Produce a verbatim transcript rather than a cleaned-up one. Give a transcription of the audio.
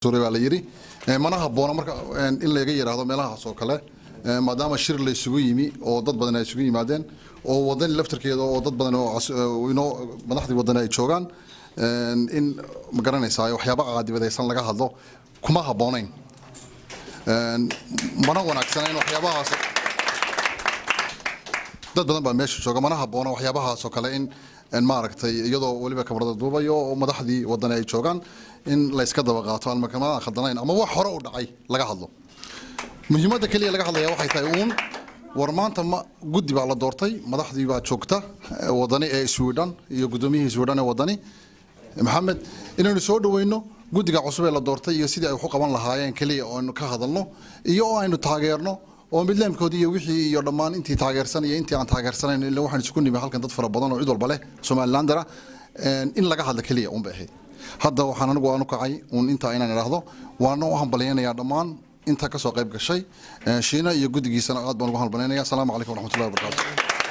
dastuuri baa la yiri manaha boona marka in la iga yiraahdo meelaha soo kale maadaama shir la isugu yimi oo dad badan ay isugu yimaadeen oo wadan laftarkeeda oo dad badan oo inoo madaxdii wadan ay joogaan in ma garanaysaa waxyaabo caadibadaysan laga hadlo kuma haboonayn mana wanaagsanayn waxyaabahaas dad badan baa meesha jooga mana haboona waxyaabahaas oo kale in in maaragtay iyadoo waliba kabrada duubayo oo madaxdii wadan ay joogaan in la iska daba qaato aan markaa khaldanayn ama wax hore u dhacay laga hadlo muhiimadda kaliya laga hadlayaa waxay tahay uun war maanta ma guddi baa la doortay madaxdii baa joogta wadani ee Sweden iyo gudoomiyihii Sweden ee wadani maxamed inaynu soo dhaweyno guddiga cusub ee la doortay iyo sidii ay wax u qaban lahaayeen kaliya oo aynu ka hadalno iyo oo aynu taageerno oo midlaamkoodii iyo wixii iyo dhammaan intii taageersan iyo intii aan taageersanayn ilaa waxaan isku nimay halkan dad fara badan oo cid walba leh Somalilandara in laga hadla kaliya uun baahay hadda waxaan anigu aan u kacay uun inta inaan iraahdo waana u hambaleynayaa dhammaan inta ka soo qayb gashay shiina iyo guddigiisana aad baan ugu hambaleynayaa. Assalaamu calaykum wa rahmatullahi wa barakaatuh.